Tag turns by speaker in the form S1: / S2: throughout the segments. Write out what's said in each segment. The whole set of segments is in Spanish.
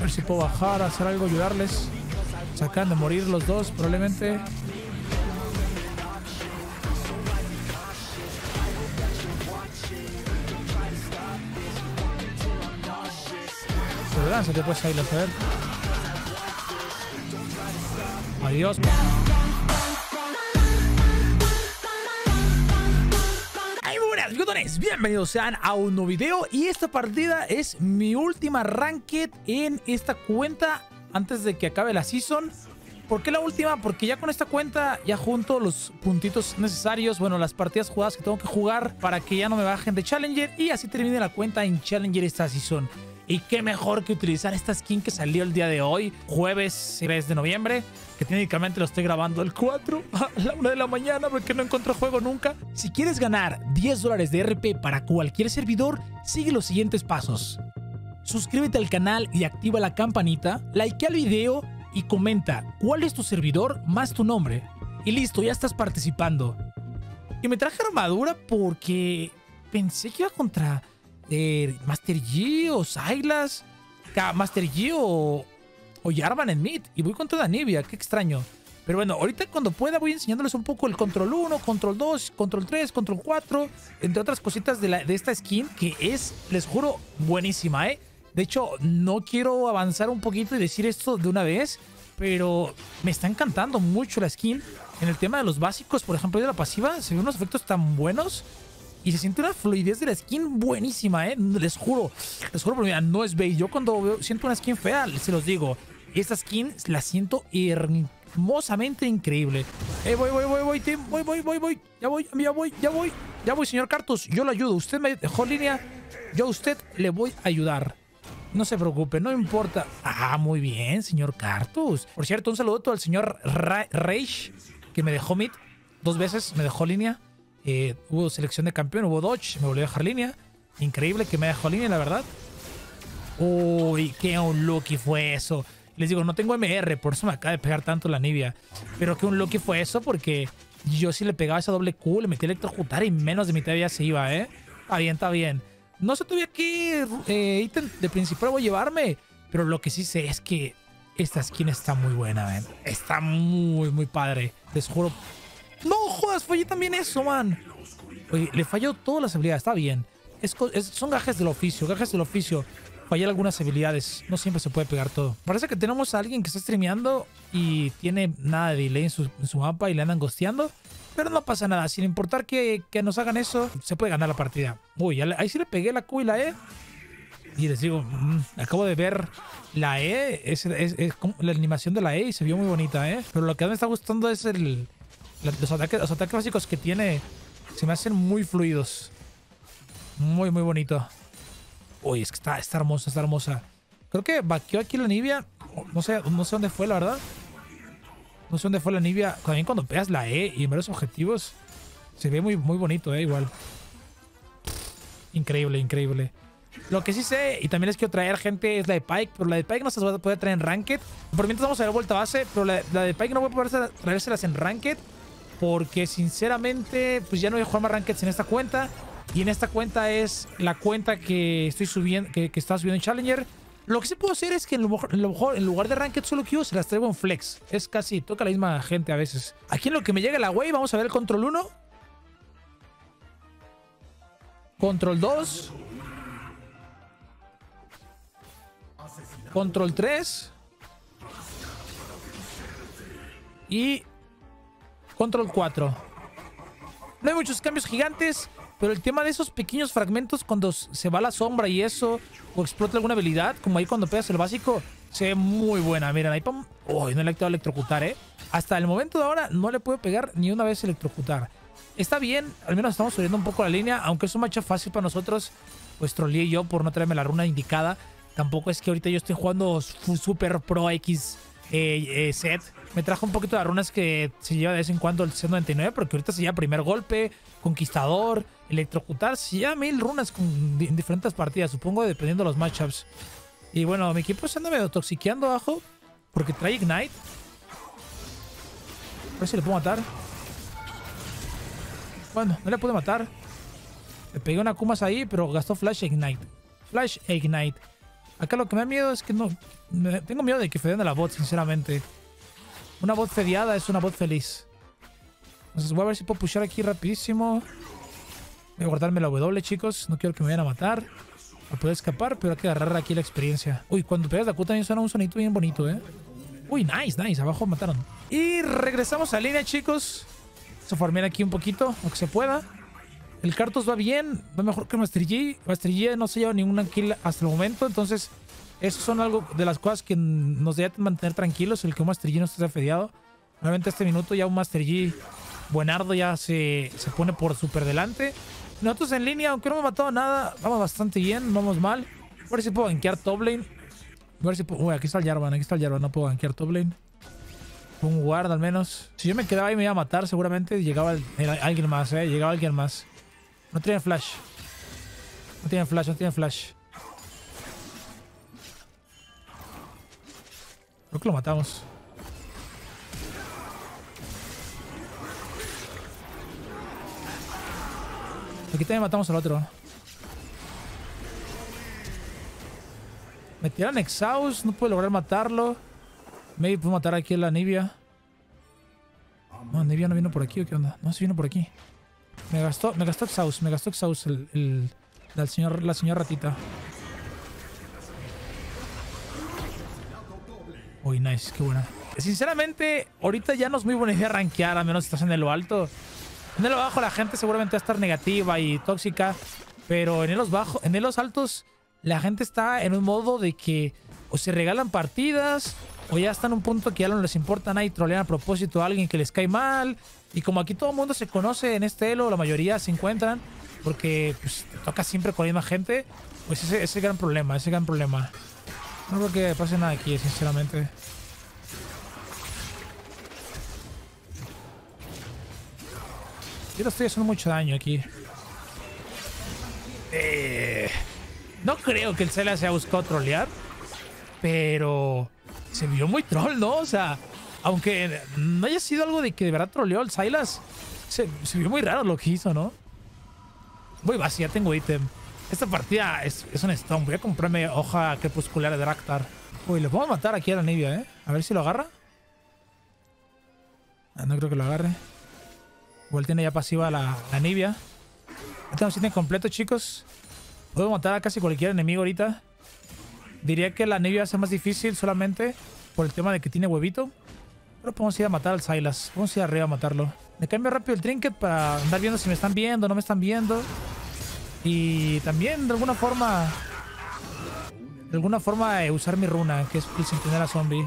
S1: A ver si puedo bajar, hacer algo, ayudarles. Se acaban de morir los dos, probablemente. Pero lánzate pues ahí, a ver. Adiós. Bienvenidos sean a un nuevo video. Y esta partida es mi última ranked en esta cuenta antes de que acabe la season. ¿Por qué la última? Porque ya con esta cuenta ya junto los puntitos necesarios, bueno, las partidas jugadas que tengo que jugar para que ya no me bajen de Challenger y así termine la cuenta en Challenger esta season. Y qué mejor que utilizar esta skin que salió el día de hoy, jueves 3 de noviembre, que técnicamente lo estoy grabando el 4 a la 1 de la mañana porque no encuentro juego nunca. Si quieres ganar $10 de RP para cualquier servidor, sigue los siguientes pasos. Suscríbete al canal y activa la campanita, likea el video y comenta cuál es tu servidor más tu nombre. Y listo, ya estás participando. Y me traje armadura porque pensé que iba contra Master Yi o Sylas, Master Yi o Jarvan en mid, y voy contra Anivia, qué extraño. Pero bueno, ahorita cuando pueda voy enseñándoles un poco el control 1, control 2, control 3, control 4, entre otras cositas de esta skin que es, les juro, buenísima, ¿eh? De hecho, no quiero avanzar un poquito y decir esto de una vez, pero me está encantando mucho la skin. En el tema de los básicos, por ejemplo, de la pasiva, se ven unos efectos tan buenos. Y se siente una fluidez de la skin buenísima, les juro, pero mira, no es bait. Yo cuando siento una skin fea, se los digo, esta skin la siento hermosamente increíble. Voy, team, ya voy, señor Cartus, yo lo ayudo. Usted me dejó línea, yo a usted le voy a ayudar. No se preocupe, no importa. Ah, muy bien, señor Cartus. Por cierto, un saludo al señor Rage, que me dejó mid 2 veces, me dejó línea. Hubo selección de campeón, hubo dodge, me volvió a dejar línea. Increíble que me dejó línea, la verdad. Uy, qué unlucky fue eso. Les digo, no tengo MR, por eso me acaba de pegar tanto la Anivia. Pero qué unlucky fue eso, porque yo sí le pegaba esa doble Q, le metí a electrocutar y menos de mitad ya se iba, Está bien, está bien. No sé todavía qué ítem de principal voy a llevarme, pero lo que sí sé es que esta skin está muy buena, Está muy, muy padre. Les juro. No jodas, fallé también eso, man. Oye, le falló todas las habilidades, está bien. Son gajes del oficio, Fallé algunas habilidades, no siempre se puede pegar todo. Parece que tenemos a alguien que está streameando y tiene nada de delay en su mapa y le andan ghosteando. Pero no pasa nada, sin importar que nos hagan eso, se puede ganar la partida. Uy, ahí sí le pegué la Q y la E. Y les digo, acabo de ver la E, es la animación de la E y se vio muy bonita, Pero lo que me está gustando es los ataques básicos que tiene. Se me hacen muy fluidos. Muy, muy bonito. Uy, es que está hermosa, está hermosa. Creo que vaqueó aquí la Anivia. No sé dónde fue, la verdad. No sé dónde fue la Anivia. También cuando pegas la E y en varios objetivos, se ve muy, muy bonito, igual. Increíble, increíble. Lo que sí sé, y también les quiero traer, gente, es la de Pyke. Pero la de Pyke no se va a poder traer en Ranked. Por mientras vamos a ver vuelta base. Pero la de Pyke no voy a poder traérselas en Ranked. Porque sinceramente, pues ya no voy a jugar más Rankeds en esta cuenta. Y en esta cuenta es la cuenta que estoy subiendo, que está subiendo en Challenger. Lo que sí puedo hacer es que en lugar de Ranked solo Q se las traigo en Flex. Es casi, toca la misma gente a veces. Aquí en lo que me llega la wave, vamos a ver el control 1. Control 2. Control 3. Y control 4. No hay muchos cambios gigantes, pero el tema de esos pequeños fragmentos cuando se va la sombra y eso, o explota alguna habilidad, como ahí cuando pegas el básico, se ve muy buena. Miren, ahí no le he activado electrocutar, Hasta el momento de ahora no le puedo pegar ni una vez electrocutar. Está bien, al menos estamos subiendo un poco la línea, aunque es un matchup fácil para nosotros. Pues troleé yo por no traerme la runa indicada. Tampoco es que ahorita yo estoy jugando Super Pro X set. Me trajo un poquito de runas que se lleva de vez en cuando el C99, porque ahorita se lleva primer golpe, conquistador, electrocutar. Se lleva 1000 runas en diferentes partidas, supongo, dependiendo de los matchups. Y bueno, mi equipo se anda medio toxiqueando abajo, porque trae Ignite. A ver si le puedo matar. Bueno, no le pude matar. Le pegué una Kumas ahí, pero gastó Flash e Ignite. Flash e Ignite. Acá lo que me da miedo es que no... tengo miedo de que fedeen a la bot, sinceramente. Una bot fedeada es una bot feliz. Entonces voy a ver si puedo pushar aquí rapidísimo. Voy a guardarme la W, chicos. No quiero que me vayan a matar. Para poder escapar, pero hay que agarrar aquí la experiencia. Uy, cuando pegas la Q también suena un sonito bien bonito, ¿eh? Uy, nice, nice. Abajo mataron. Y regresamos a línea, chicos. Vamos a farmear aquí un poquito, lo que se pueda. El Karthus va bien. Va mejor que Master Yi. Master Yi no se lleva ninguna kill hasta el momento. Entonces, eso son algo de las cosas que nos debe mantener tranquilos. El que un Master Yi no esté fediado. Obviamente este minuto ya un Master Yi buenardo ya se pone por súper delante. Nosotros en línea, aunque no me ha matado nada, vamos bastante bien, no vamos mal. A ver si puedo gankear top lane. A ver si puedo... Uy, aquí está el Jarvan, no puedo gankear top lane. Un guard al menos. Si yo me quedaba ahí me iba a matar seguramente. Llegaba alguien más, llegaba alguien más. No tiene flash. No tiene flash, no tiene flash. Creo que lo matamos. Aquí también matamos al otro. Me tiran Exhaust. No puedo lograr matarlo. Maybe puedo matar aquí a la Nibia. No, Nibia no vino por aquí o qué onda. No, sí vino por aquí. Me gastó Exhaust. Me gastó Exhaust la señora ratita. Uy, nice, qué buena. Sinceramente, ahorita ya no es muy buena idea rankear, a menos si estás en lo alto. En el bajo la gente seguramente va a estar negativa y tóxica, pero en los altos la gente está en un modo de que o se regalan partidas o ya están en un punto que ya no les importa nada y trolean a propósito a alguien que les cae mal. Y como aquí todo el mundo se conoce en este elo, la mayoría se encuentran porque pues, te toca siempre con la misma gente, pues ese es el gran problema, No creo que pase nada aquí, sinceramente. Yo estoy haciendo mucho daño aquí. No creo que el Sylas se haya buscado trolear. Pero se vio muy troll, ¿no? O sea, aunque no haya sido algo de que de verdad troleó el Sylas, se vio muy raro lo que hizo, ¿no? Voy vacía, tengo ítem. Esta partida es un stone. Voy a comprarme hoja crepuscular de Draktar. Uy, le podemos matar aquí a la Nibia, ¿eh? A ver si lo agarra. No creo que lo agarre. Igual tiene ya pasiva la Nibia. Ya tenemos ítem completo, chicos. Puedo matar a casi cualquier enemigo ahorita. Diría que la Nibia va a ser más difícil solamente por el tema de que tiene huevito. Pero podemos ir a matar al Sylas. Vamos a ir arriba a matarlo. Me cambio rápido el trinket para andar viendo si me están viendo o no me están viendo. Y también de alguna forma usar mi runa, que es el centinela zombie.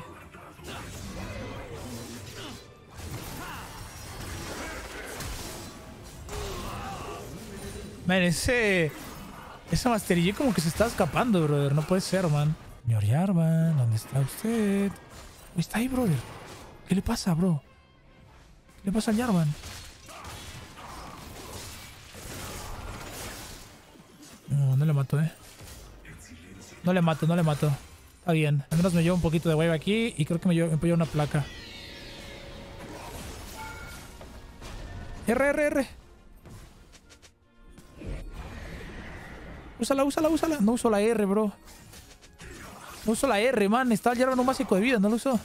S1: Man, ese Master Yi como que se está escapando, brother. No puede ser, man. Señor Jarvan, ¿dónde está usted? Está ahí, brother. ¿Qué le pasa, bro? ¿Qué le pasa al Jarvan? No le mato, No le mato. Está bien. Al menos me llevo un poquito de wave aquí y creo que me llevo una placa. R. Úsala. No uso la R, bro. No uso la R, man. Está el Jarvan un básico de vida. No lo usó.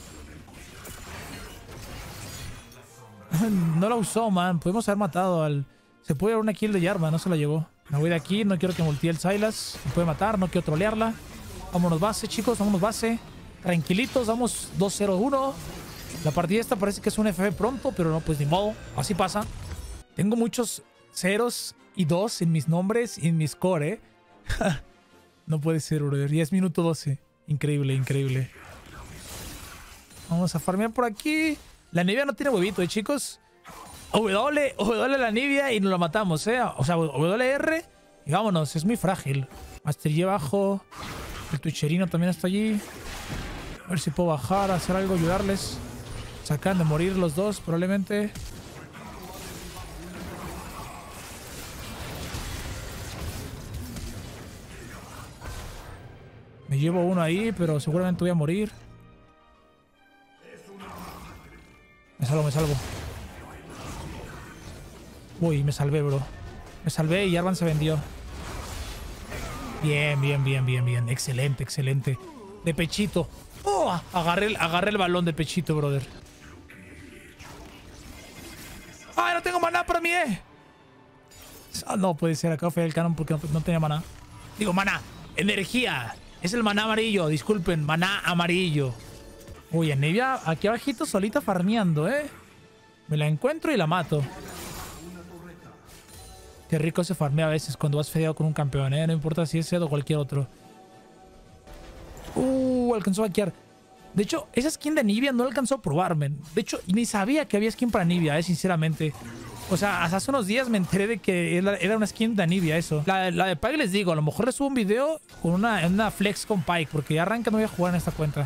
S1: No la usó, man. Pudimos haber matado al... Se puede dar una kill de Jarvan. No se la llevó. Me voy de aquí. No quiero que multee el Sylas. Me puede matar. No quiero trolearla. Vámonos base, chicos. Vámonos base. Tranquilitos. Vamos 2-0-1. La partida esta parece que es un FF pronto. Pero no, pues ni modo. Así pasa. Tengo muchos ceros y 2 en mis nombres y en mi score, No puede ser, brother. Y es minuto 12. Increíble. Vamos a farmear por aquí. La Nibia no tiene huevito, chicos. W la Nibia y nos la matamos, O sea, WR y vámonos. Es muy frágil. Master Yi abajo. El Twitcherino también está allí. A ver si puedo bajar, hacer algo, ayudarles. Se acaban de morir los dos, probablemente. Me llevo uno ahí, pero seguramente voy a morir. Me salvo. Uy, me salvé, bro. Me salvé y Jarvan se vendió. Bien, bien, bien, bien, bien. Excelente, excelente. De pechito. Oh, agarré el balón de pechito, brother. ¡Ay, no tengo maná para mí, Ah, no puede ser. Acabo de fallar el canon porque no tenía maná. Digo, maná. Energía. Es el maná amarillo. Disculpen, maná amarillo. Uy, Anivia aquí abajito solita farmeando, Me la encuentro y la mato. Qué rico se farmea a veces cuando vas fedeado con un campeón, No importa si es Zed o cualquier otro. Alcanzó a hackear. De hecho, esa skin de Anivia no la alcanzó a probar, men. De hecho, ni sabía que había skin para Anivia, sinceramente. O sea, hasta hace unos días me enteré de que era una skin de Anivia, eso. La de Pyke, les digo, a lo mejor les subo un video con una flex con Pyke, porque ya arranca no voy a jugar en esta cuenta.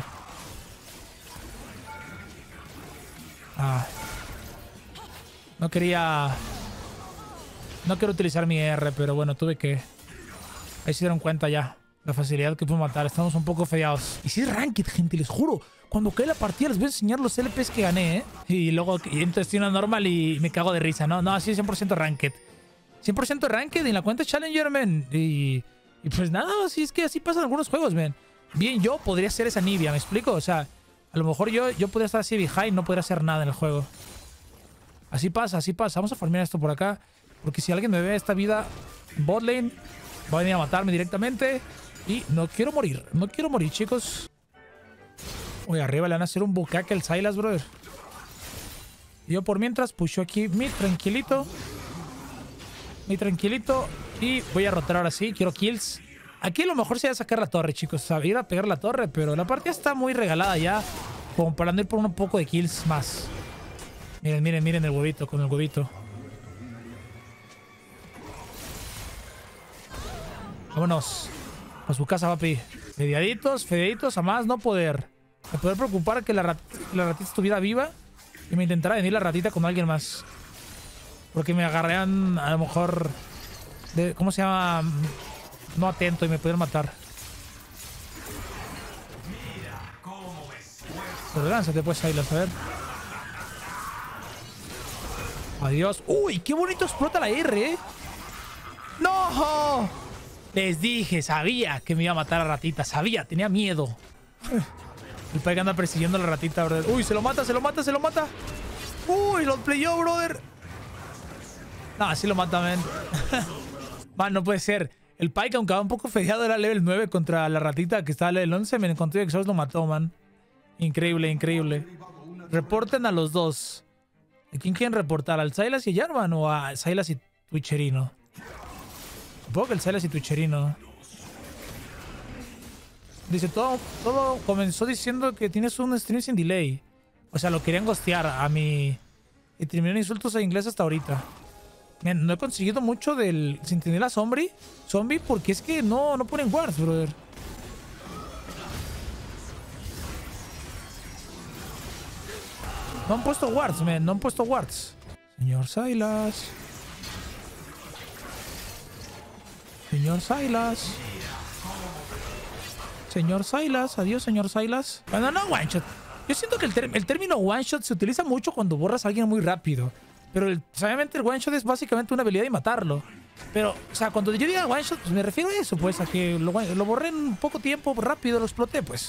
S1: No quiero utilizar mi R, pero bueno, tuve que... Ahí se dieron cuenta ya. La facilidad que puedo matar. Estamos un poco fedeados. Y si es ranked, gente, les juro. Cuando cae la partida les voy a enseñar los LPs que gané, Y luego entro estoy una normal y me cago de risa. No, así es 100% ranked. 100% ranked en la cuenta Challenger, man. Y pues nada, así es que así pasan algunos juegos, man. Bien, yo podría ser esa Anivia, ¿me explico? O sea, a lo mejor yo podría estar así behind, no podría hacer nada en el juego. Así pasa, así pasa. Vamos a farmear esto por acá. Porque si alguien me ve esta vida bot lane, va a venir a matarme directamente. Y no quiero morir. No quiero morir, chicos. Uy, arriba le van a hacer un bucaque al Sylas, brother. Yo por mientras pusho aquí mi tranquilito. Y voy a rotar ahora sí. Quiero kills. Aquí a lo mejor se va a sacar la torre, chicos. O sea, ir a pegar la torre. Pero la partida está muy regalada ya. Como para andar por un poco de kills más. Miren el huevito. Con el huevito. Vámonos. A su casa, papi. Fediaditos, a más no poder. Me poder preocupar que la ratita estuviera viva y me intentara venir la ratita con alguien más. Porque me agarrarían a lo mejor... ¿Cómo se llama? No atento y me pudieran matar. Pero lánzate pues, Sylas, a ver. Adiós. ¡Uy! ¡Qué bonito explota la R, ¡No! Les dije, sabía que me iba a matar a ratita. Sabía, tenía miedo. El Pyke anda persiguiendo a la ratita, brother. Uy, se lo mata. Uy, lo playó, brother. No, así lo mata, man. Man, no puede ser. El Pyke, aunque va un poco fedeado, era level 9 contra la ratita que estaba level 11. Me encontré que Exhaust lo mató, man. Increíble. Reporten a los dos. ¿A quién quieren reportar? ¿Al Sylas y a Jarvan o a Sylas y Twitcherino? Supongo que el Sylas y Twitcherino. Dice, todo comenzó diciendo que tienes un stream sin delay. O sea, lo querían ghostear a mi... Y terminaron insultos en inglés hasta ahorita. No he conseguido mucho del Centinela Zombie porque es que no ponen wards, brother. No han puesto wards, man. No han puesto wards. Señor Sylas. Adiós, señor Sylas. Bueno, no one shot. Yo siento que el término one shot se utiliza mucho cuando borras a alguien muy rápido. Pero obviamente el one shot es básicamente una habilidad de matarlo. Pero, o sea, cuando yo diga one shot, pues me refiero a eso, pues, a que lo borré en poco tiempo, rápido, lo exploté, pues.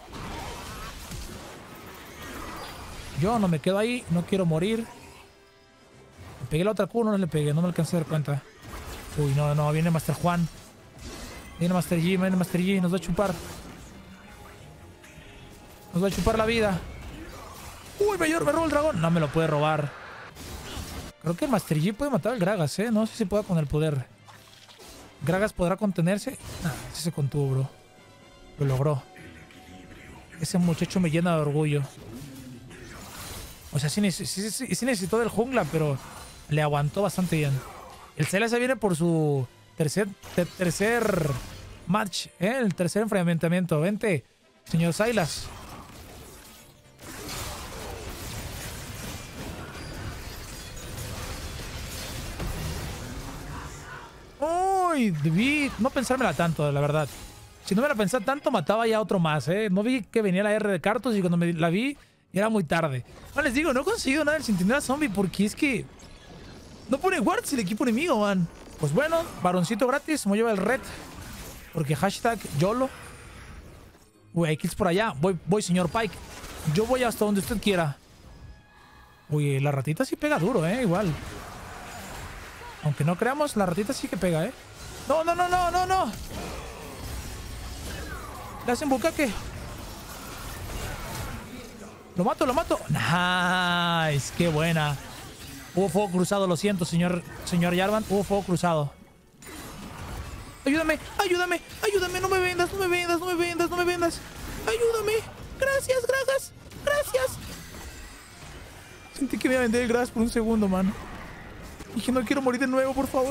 S1: Yo no me quedo ahí, no quiero morir. Le pegué la otra Q, no le pegué, no me alcancé a dar cuenta. Uy, no, viene Master Juan. Viene Master G, nos va a chupar. Nos va a chupar la vida. Uy, me roba el dragón. No me lo puede robar. Creo que el Master G puede matar al Gragas, No sé si pueda con el poder. ¿Gragas podrá contenerse? Sí se contuvo, bro. Lo logró. Ese muchacho me llena de orgullo. O sea, sí necesitó del jungla, pero le aguantó bastante bien. El Sylas se viene por su tercer match, el tercer enfrentamiento. Vente, señor Sylas. Uy, debí no pensármela tanto, la verdad. Si no me la pensaba tanto, mataba ya otro más, No vi que venía la R de Cartos y cuando me la vi, ya era muy tarde. No les digo, no he conseguido nada del Centinela Zombie porque es que no pone wards el equipo enemigo, man. Pues bueno, varoncito gratis, me lleva el red. Porque hashtag YOLO. Uy, hay kills por allá. Voy, señor Pyke. Yo voy hasta donde usted quiera. Uy, la ratita sí pega duro, igual. Aunque no creamos, la ratita sí que pega, No, no, no, no, no, no. Le hacen bucaque. Lo mato, lo mato. Nice, qué buena. Hubo fuego cruzado, lo siento, señor Jarvan. Hubo fuego cruzado. Ayúdame, ayúdame, ayúdame. No me vendas, no me vendas, no me vendas, no me vendas. Ayúdame. Gracias, gracias, gracias. Sentí que me iba a vender el gras por un segundo, mano. Dije, no quiero morir de nuevo, por favor.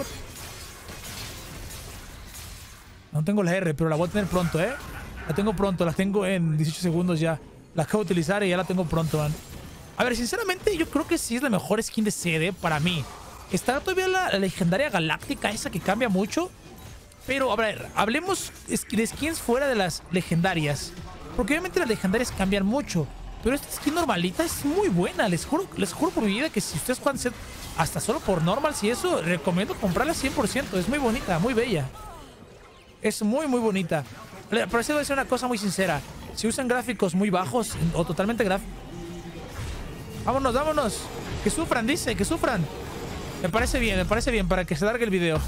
S1: No tengo la R, pero la voy a tener pronto, La tengo pronto, la tengo en 18 segundos ya. La acabo de utilizar y ya la tengo pronto, man. A ver, sinceramente, yo creo que sí es la mejor skin de CD para mí. Está todavía la legendaria galáctica, esa que cambia mucho. Pero, a ver, hablemos de skins fuera de las legendarias. Porque obviamente las legendarias cambian mucho. Pero esta skin normalita es muy buena. Les juro por mi vida que si ustedes juegan set hasta solo por normals y eso, recomiendo comprarla 100%. Es muy bonita, muy bella. Es muy, muy bonita. Pero eso debe ser una cosa muy sincera. Si usan gráficos muy bajos o totalmente gráficos... Vámonos, vámonos. Que sufran, dice, que sufran. Me parece bien para que se largue el video.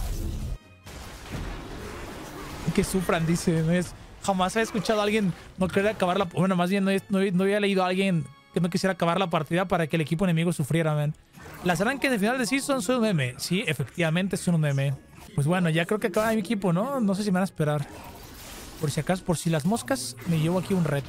S1: Que sufran, dice. Jamás he escuchado a alguien no querer acabar la... Bueno, más bien no había leído a alguien que no quisiera acabar la partida para que el equipo enemigo sufriera, man. Las arranques de final de season son un meme. Sí, efectivamente son un meme. Pues bueno, ya creo que acaba mi equipo, ¿no? No sé si me van a esperar. Por si acaso, por si las moscas, me llevo aquí un red.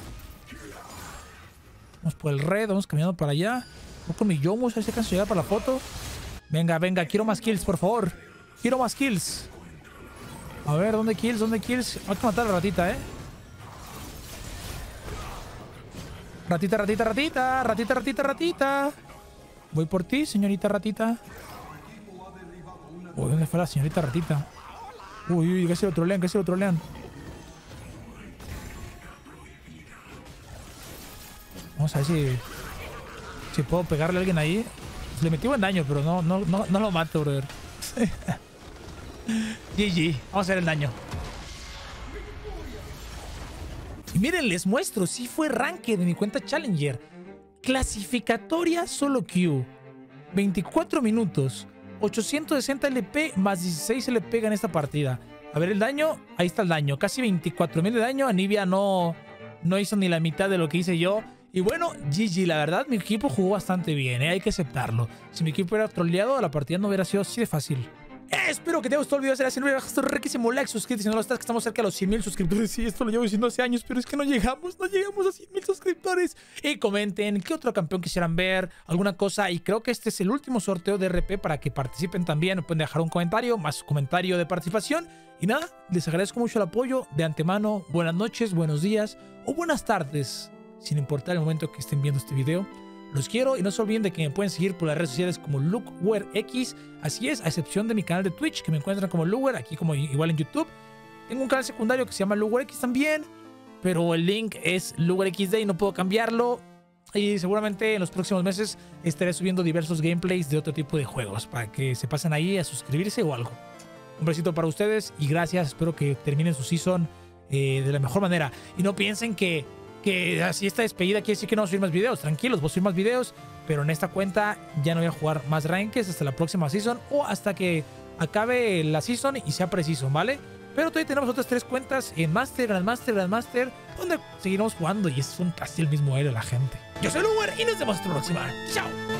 S1: Vamos por el red, vamos caminando para allá. Voy con mi Yomus, a ver si alcanzo a llegar para la foto. Venga, venga, quiero más kills, por favor. Quiero más kills. A ver, ¿dónde kills? ¿Dónde kills? Hay que matar a la ratita, Ratita, ratita, ratita. Ratita, ratita, ratita. Voy por ti, señorita ratita. Uy, ¿dónde fue la señorita ratita? Uy, uy, que se lo trolean, que se lo trolean. Vamos a ver si puedo pegarle a alguien ahí. Le metí buen daño, pero no lo mato, brother. GG. Vamos a hacer el daño. Y miren, les muestro. Sí fue ranked de mi cuenta Challenger. Clasificatoria solo queue. 24 minutos. 860 LP más 16 se le pega en esta partida. A ver el daño. Ahí está el daño. Casi 24.000 de daño. Anivia no hizo ni la mitad de lo que hice yo. Y bueno, GG, la verdad, mi equipo jugó bastante bien, hay que aceptarlo. Si mi equipo hubiera troleado, la partida no hubiera sido así de fácil. Espero que te haya gustado el video. Será si no me bajas riquísimo like, suscríbete si no lo estás, que estamos cerca de los 100.000 suscriptores. Sí, esto lo llevo diciendo hace años, pero es que no llegamos a 100.000 suscriptores. Y comenten qué otro campeón quisieran ver, alguna cosa. Y creo que este es el último sorteo de RP para que participen también. Pueden dejar un comentario, más comentario de participación. Y nada, les agradezco mucho el apoyo de antemano. Buenas noches, buenos días o buenas tardes, sin importar el momento que estén viendo este video. Los quiero y no se olviden de que me pueden seguir por las redes sociales como LukeWearX. Así es, a excepción de mi canal de Twitch, que me encuentran como Lukewear, aquí como igual en YouTube. Tengo un canal secundario que se llama LukeWearX también, pero el link es LukeWearXD y no puedo cambiarlo. Y seguramente en los próximos meses estaré subiendo diversos gameplays de otro tipo de juegos para que se pasen ahí a suscribirse o algo. Un besito para ustedes y gracias. Espero que terminen su season de la mejor manera. Y no piensen que así esta despedida quiere decir que no voy a subir más videos. Tranquilos, voy a subir más videos, pero en esta cuenta ya no voy a jugar más rankings hasta la próxima season o hasta que acabe la season y sea preciso, ¿vale? Pero todavía tenemos otras 3 cuentas en Master, Grandmaster, Grandmaster, donde seguiremos jugando y es casi el mismo aire la gente. Yo soy Lukewear y nos vemos hasta la próxima. ¡Chao!